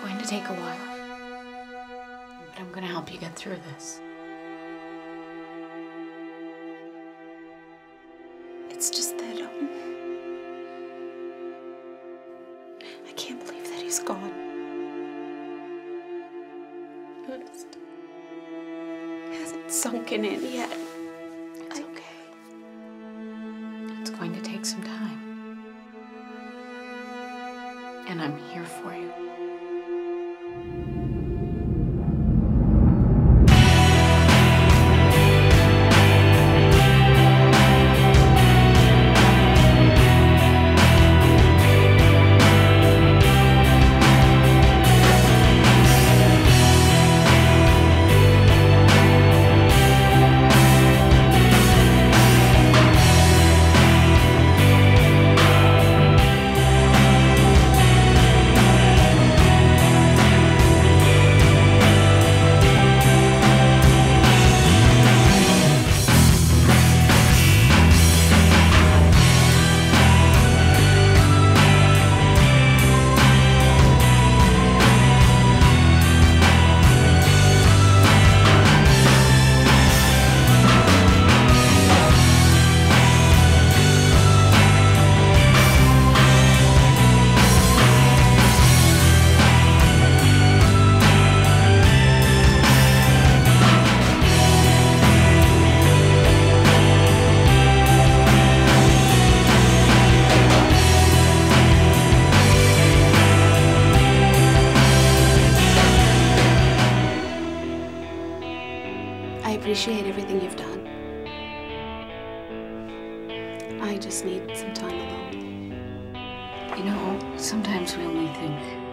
going to take a while, but I'm going to help you get through this. It's just that, I can't believe that he's gone. Honest. It hasn't sunken in yet. It's okay. It's going to take some time. And I'm here for you. I appreciate everything you've done. I just need some time alone. You know, sometimes we only think